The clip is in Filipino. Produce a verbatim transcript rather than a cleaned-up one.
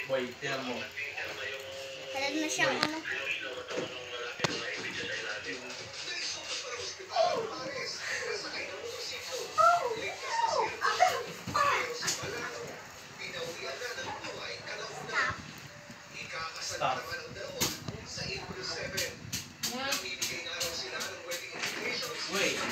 Wait, tiyan mo. Halad na siyang ano. Stop. Wait.